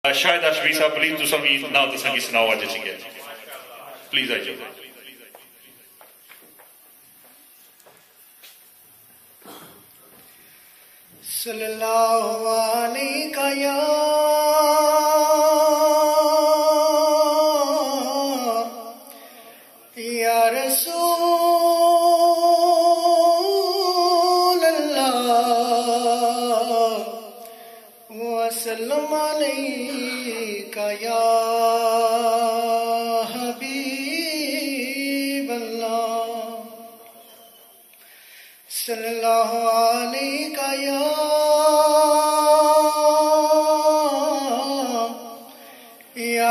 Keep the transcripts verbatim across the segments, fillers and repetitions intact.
شاہد اشبی صاحب پلیز تو سمی نال تو سنگی سناؤ آج چکے پلیز آئی جاؤ. صلی اللہ علیہ یا یا رسول اللہ وسلم علیکہ یا حبیب اللہ صلی اللہ علیہ یا یا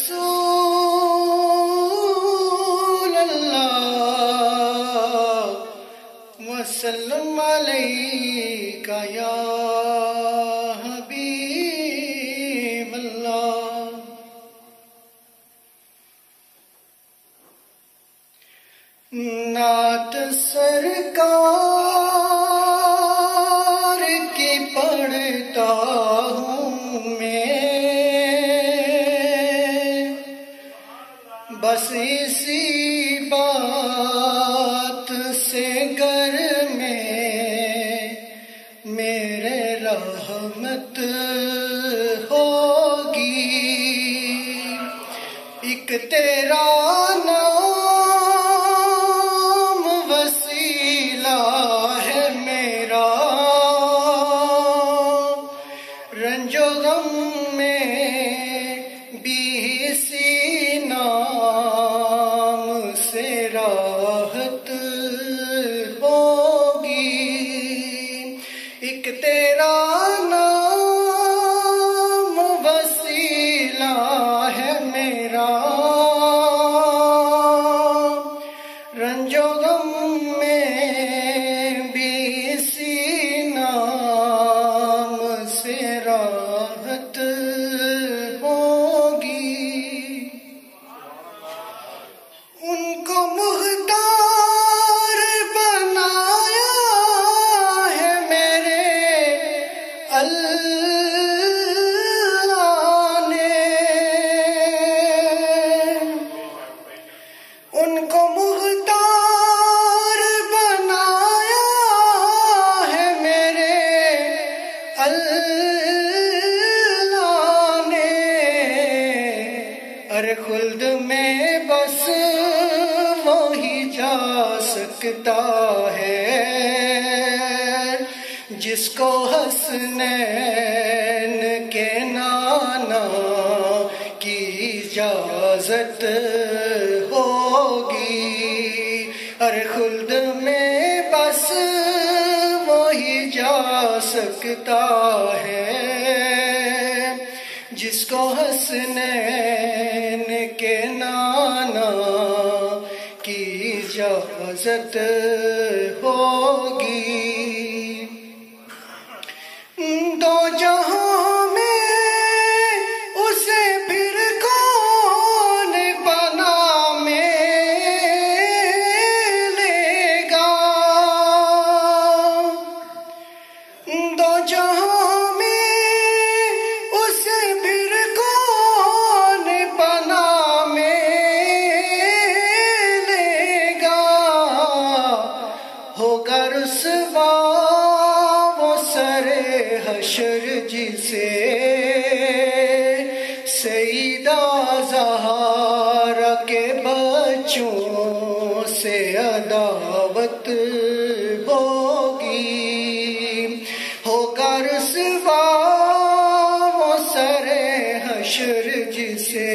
رسول اللہ وسلم علیکہ یا حبیب اللہ. نعت سرکار کی پڑھتا ہوں میں بس اسی بات سے گھر میں میرے رحمت ہوگی. ایک تیرا نام وسیلہ ہے میرا رنج و غم میں بھی اسی نام سے راحت ہوگی. ایک تیرا نام وسیلہ ہے میرا رنج و غم میں بھی اسی نام سے راحت ہوگی. ان کو مختار بنایا ہے میرے اللہ نے. ان کو مختار بنایا ہے میرے اللہ نے. ارے خلد میں بس وہی جا سکتا ہے جس کو حسنین کے نانا کی اجازت ہوگی. ارے خلد میں بس وہی جا سکتا ہے جس کو حسنین کے نانا کی اجازت ہوگی. دو جہاں میں اسے پھر کون بنا ملے گا. دو جہاں میں اسے پھر کون بنا ملے گا. ہوگا رسوا وہ سر حشر جسے سیدہ زہرا کے بچوں سے عداوت ہوگی. ہوگا رسوا وہ سر حشر جسے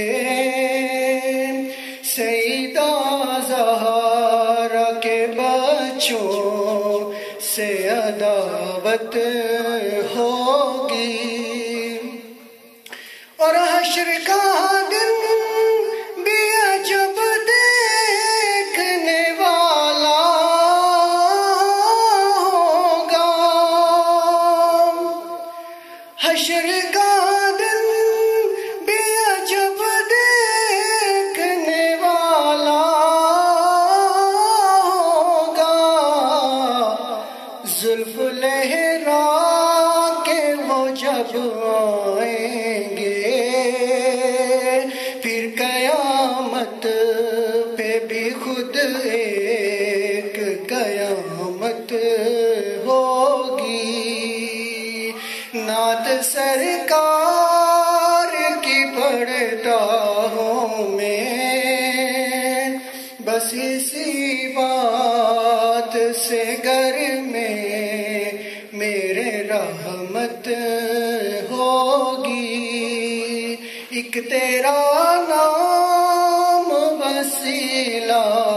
سیدہ زہرا کے بچوں سے عداوت ہوگی. اور حشر کا دن بھی عجب دیکھنے والا ہوگا. حشر کا دن بھی عجب دیکھنے والا ہوگا. زلف لہرا کے وہ جب آئیں گے سرکار کی پڑھتا ہوں میں، بس اسی بات سے گھر میں میرے رحمت ہوگی، ایک تیرا نام وسیلہ